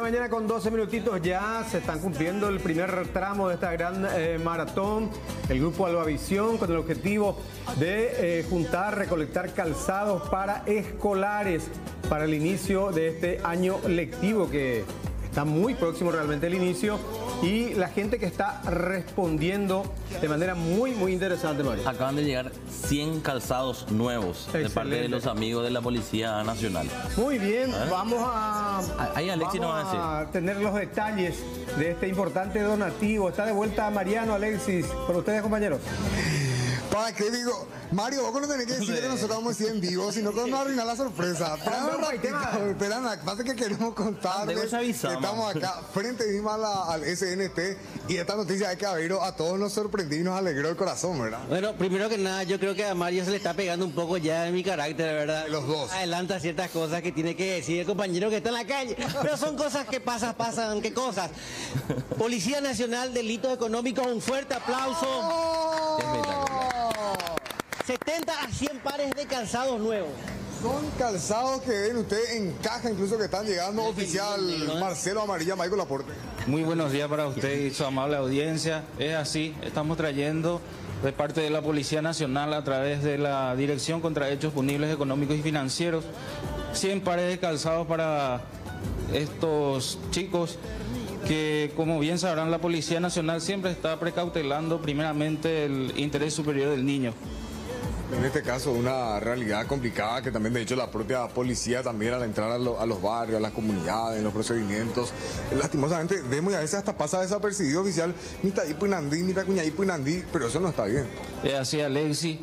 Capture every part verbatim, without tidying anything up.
mañana con doce minutitos ya se están cumpliendo el primer tramo de esta gran eh, maratón. El grupo Albavisión con el objetivo de eh, juntar, recolectar calzados para escolares para el inicio de este año lectivo que está muy próximo realmente el inicio. Y la gente que está respondiendo de manera muy, muy interesante, Mario. Acaban de llegar cien calzados nuevos. Excelente. De parte de los amigos de la Policía Nacional. Muy bien, ¿Eh? vamos a, Ahí Alexis vamos nos va a a tener los detalles de este importante donativo. Está de vuelta Mariano, Alexis, por ustedes, compañeros. ¿Para qué digo? Mario, vos no tenés que decir que nosotros vamos a decir en vivo, sino que vamos a arruinar la sorpresa. Esperan un ratito, esperan, pasa que queremos contarles que estamos acá frente mismo a la, al S N T y esta noticia de Caballero a todos nos sorprendió y nos alegró el corazón, ¿verdad? Bueno, primero que nada, yo creo que a Mario se le está pegando un poco ya en mi carácter, ¿verdad? Los dos. Adelanta ciertas cosas que tiene que decir el compañero que está en la calle, pero son cosas que pasan, pasan, ¿qué cosas? Policía Nacional, Delitos Económicos, un fuerte aplauso. ¡Oh! setenta a cien pares de calzados nuevos. Son calzados que ven ustedes en caja, incluso que están llegando. Oficial Marcelo Amarilla, Michael Laporte. Muy buenos días para usted y su amable audiencia. Es así, estamos trayendo de parte de la Policía Nacional a través de la Dirección contra Hechos Punibles Económicos y Financieros cien pares de calzados para estos chicos que, como bien sabrán, la Policía Nacional siempre está precautelando primeramente el interés superior del niño. En este caso, una realidad complicada que también, de hecho, la propia policía también al entrar a, lo, a los barrios, a las comunidades, en los procedimientos, lastimosamente vemos y a veces hasta pasa desapercibido, oficial, ni Taipo y Nandí, ni Tacuñaipo y Nandí, pero eso no está bien. Es así, Alexis,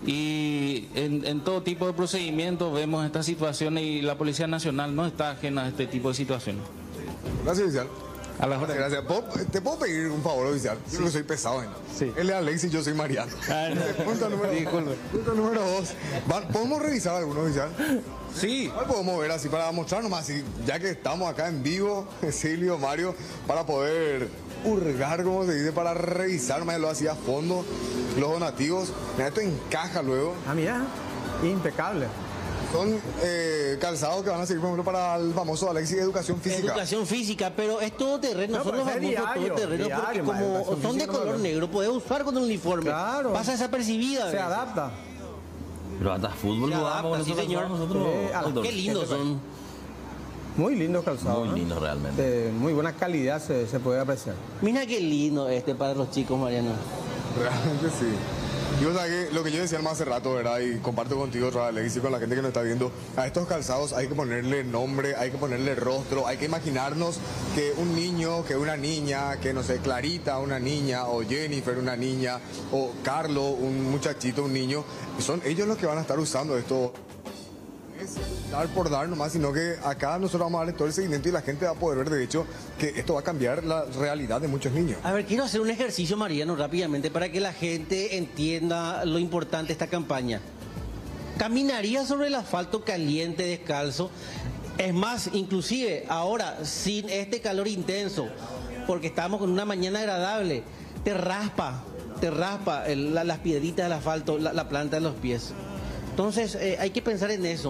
y en, en todo tipo de procedimientos vemos estas situaciones y la Policía Nacional no está ajena a este tipo de situaciones. Gracias, oficial. A las Muchas gracias. ¿Te puedo pedir un favor, oficial? Yo sí. No soy pesado, ¿no? Sí. Él es Alexis, yo soy Mariano. Ah, no. Punto número, punto número dos. ¿Podemos revisar alguno, oficial? Sí. ¿Cuál podemos ver así para mostrarnos más? Así, ya que estamos acá en vivo, Silvio, Mario, para poder hurgar, como se dice, para revisar más lo así a fondo, los donativos. Mira, esto encaja luego. Ah, mira, impecable. Son eh, calzados que van a servir, por ejemplo, para el famoso Alexis Educación Física. Educación Física, pero es todo terreno, no, son los famosos diario, todo terreno, diario, porque man, como son de color no negro, puedes usar con el uniforme. Claro. Pasa desapercibida. Se adapta. Pero hasta fútbol Se jugamos adapta, sí, señor. nosotros. Eh, Ah, qué lindos son. Muy lindos calzados. Muy lindos, ¿no? Realmente. De muy buena calidad se, se puede apreciar. Mira qué lindo este para los chicos, Mariano. Realmente sí. Y o sea que lo que yo decía más hace rato, ¿verdad? Y comparto contigo, Alexis, y con la gente que nos está viendo, a estos calzados hay que ponerle nombre, hay que ponerle rostro, hay que imaginarnos que un niño, que una niña, que no sé, Clarita, una niña, o Jennifer, una niña, o Carlos, un muchachito, un niño, son ellos los que van a estar usando esto. Es dar por dar nomás, sino que acá nosotros vamos a darle todo el seguimiento y la gente va a poder ver, de hecho, que esto va a cambiar la realidad de muchos niños. A ver, quiero hacer un ejercicio, Mariano, rápidamente, para que la gente entienda lo importante de esta campaña. ¿Caminaría sobre el asfalto caliente, descalzo? Es más, inclusive, ahora, sin este calor intenso, porque estamos con una mañana agradable, te raspa, te raspa el, la, las piedritas del asfalto, la, la planta de los pies. Entonces, eh, hay que pensar en eso.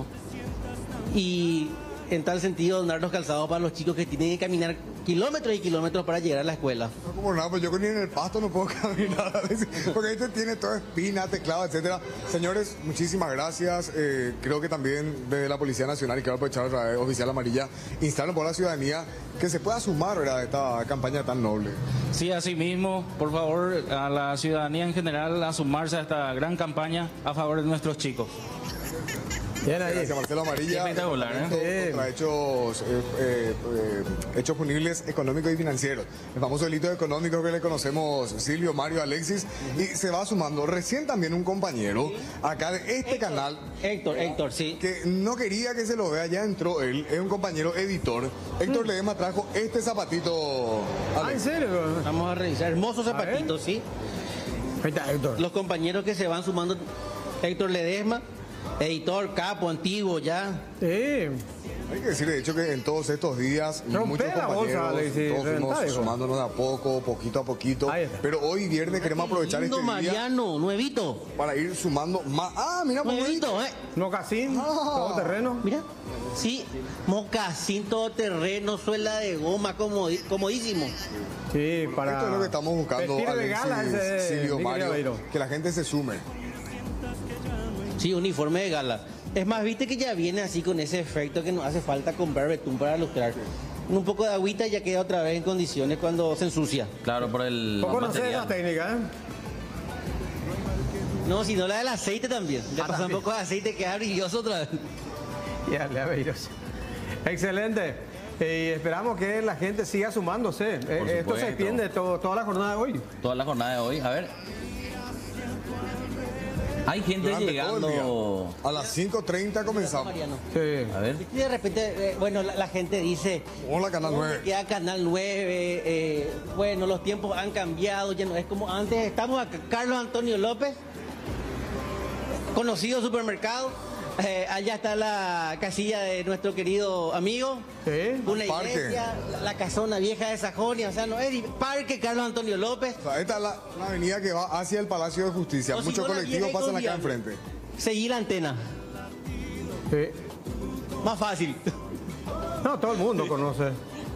Y en tal sentido, donar los calzados para los chicos que tienen que caminar kilómetros y kilómetros para llegar a la escuela. No como nada, pues yo ni en el pasto no puedo caminar a veces, porque este tiene toda espina, teclado, etcétera. Señores, muchísimas gracias. Eh, creo que también desde la Policía Nacional, y quiero aprovechar otra vez, oficial Amarilla, instalan por la ciudadanía que se pueda sumar, ¿verdad?, a esta campaña tan noble. Sí, así mismo, por favor, a la ciudadanía en general a sumarse a esta gran campaña a favor de nuestros chicos. Bien ahí. Gracias, Marcelo Amarilla. Espectacular, ¿eh? Contra hechos, eh, eh, eh, hechos punibles económicos y financieros. El famoso delito económico que le conocemos, Silvio, Mario, Alexis, y se va sumando. Recién también un compañero acá de este Héctor, canal. Héctor, Héctor, sí. Que no quería que se lo vea, ya entró él, es un compañero editor. Héctor Mm. Ledesma trajo este zapatito. Ah, ¿en serio? Vamos a revisar. Hermosos zapatitos, ¿sí? Ahí está, Héctor. Los compañeros que se van sumando, Héctor Ledesma, editor, capo, antiguo ya. Sí. Hay que decir, de hecho, que en todos estos días, Rompé muchos la compañeros, bolsa, Alexis, todos fuimos reventá, hijo. sumándonos de a poco, poquito a poquito. Ahí está. Pero hoy viernes queremos aprovechar Lindo, este día Mariano, nuevito. para ir sumando más. Ah, mira, pues, Nuevito, ¿eh? Nocasín, todo terreno. Mira. Sí, mocasín todoterreno, suela de goma, comodi- comodísimo. Sí, para... Esto es lo que estamos buscando, vestir de gala, Alexis, ese- Silvio, mi querido Mario, Beiro. que la gente se sume. Sí, uniforme de gala. Es más, viste que ya viene así con ese efecto que nos hace falta comprar betún para lustrar. Un poco de agüita y ya queda otra vez en condiciones cuando se ensucia. Claro, por el ¿Vos conocés material. esa técnica, eh? No, sino la del aceite también. Le Ah, pasa un también. poco de aceite, queda brilloso otra vez. Ya, le Beiros. Excelente. Eh, y esperamos que la gente siga sumándose. Eh, esto se supuesto. extiende todo, toda la jornada de hoy. Toda la jornada de hoy. A ver. Hay gente Durante todo llegando. el día. A las cinco treinta comenzamos. Mariano. Sí. A ver. Y de repente, eh, bueno, la, la gente dice, Hola, Canal ¿dónde nueve. queda Canal nueve? Eh, bueno, los tiempos han cambiado, ya no es como antes. Estamos acá, Carlos Antonio López, conocido supermercado. Eh, allá está la casilla de nuestro querido amigo. Sí. Una Parque. iglesia, la, la casona vieja de Sajonia, o sea, no es di- Parque Carlos Antonio López. O sea, esta es la, la avenida que va hacia el Palacio de Justicia. O si Muchos no, la colectivos vieja y pasan acá confiable. enfrente. Seguí la antena, Sí. más fácil. No, todo el mundo conoce.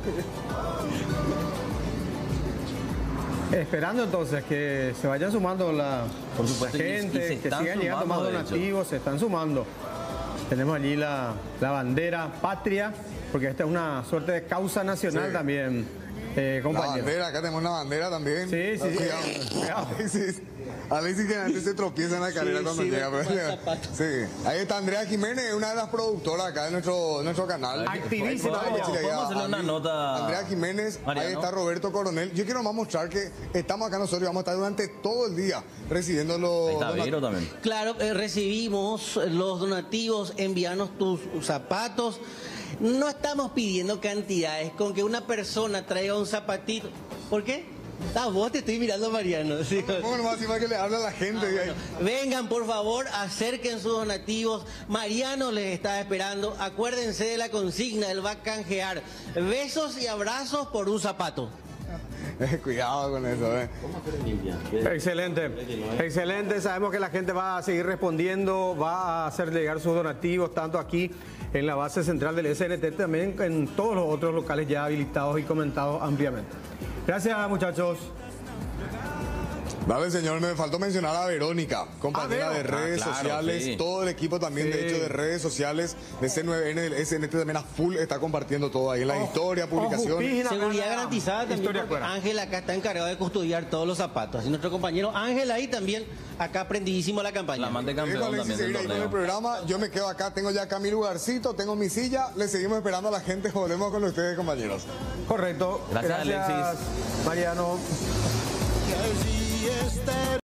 Esperando entonces que se vayan sumando la, Por supuesto, la y- y gente, se que están sigan llegando más sumando, de hecho. donativos, se están sumando. Tenemos allí la, la bandera patria, porque esta es una suerte de causa nacional Sí. también, eh, La compañero. bandera, acá tenemos una bandera también. Sí, sí, sí. Cuidado. Cuidado. Alexis, Alexis que antes se tropieza en la carrera Sí, cuando sí, llega. con pero- el zapato. sí. Ahí está Andrea Jiménez, una de las productoras acá de nuestro, nuestro canal. Activísima. Vamos a Vamos, decirle vamos a hacerle a una Andrea- nota, Andrea Jiménez, ahí Mariano. está Roberto Coronel. Yo quiero más mostrar que estamos acá nosotros y vamos a estar durante todo el día recibiendo los Ahí está donativos. Beiro también. Claro, eh, recibimos los donativos, envíanos tus zapatos. No estamos pidiendo cantidades, con que una persona traiga un zapatito. ¿Por qué? Ah, vos te estoy mirando, Mariano. Sí. ¿Cómo nomás así para que le hable a la gente? Ah, bueno. Vengan, por favor, acerquen sus donativos. Mariano les está esperando. Acuérdense de la consigna, él va a canjear besos y abrazos por un zapato. Cuidado con eso, eh. Excelente, excelente. Sabemos que la gente va a seguir respondiendo, va a hacer llegar sus donativos, tanto aquí en la base central del S N T, también en todos los otros locales ya habilitados y comentados ampliamente. Gracias, muchachos. Dale, señor, me faltó mencionar a Verónica, compañera Ah, de Vero. redes Ah, claro, sociales, sí. todo el equipo también, Sí. de hecho, de redes sociales, de C nueve N, del S N T también a full está compartiendo todo ahí en la Ojo, historia, ojo, publicaciones. pígina, Seguridad gana. garantizada también, Historia porque fuera. Ángel acá está encargado de custodiar todos los zapatos. Así nuestro compañero Ángel ahí también, acá aprendidísimo la campaña. La amante Dijo campeón Alexis también seguir del ahí con el torneo. programa, yo me quedo acá, tengo ya acá mi lugarcito, tengo mi silla, le seguimos esperando a la gente, volvemos con ustedes, compañeros. Correcto. Gracias, Alexis. Mariano.